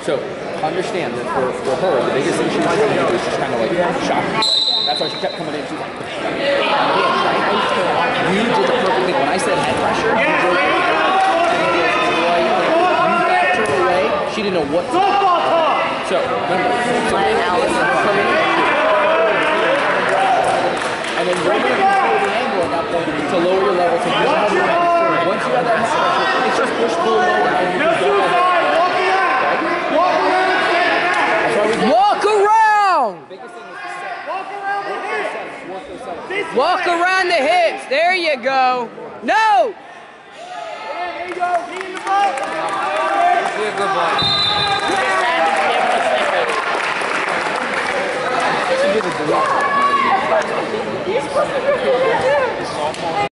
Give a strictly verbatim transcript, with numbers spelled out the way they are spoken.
So understand that for, for her, the biggest thing she was trying to do was just kind of like shock me, right? That's why she kept coming in. She was like, you did the perfect thing. When I said head pressure, you did it. You backed her away. She didn't know what to do. So remember, so and then you're going to control the angle at that point to lower your level. So once you have that head pressure, it's just push, pull, low, and you can go ahead. Walk around! Walk around the hips. There you go. No! There you go. Be in the ball. Be a good boy. She did a good job.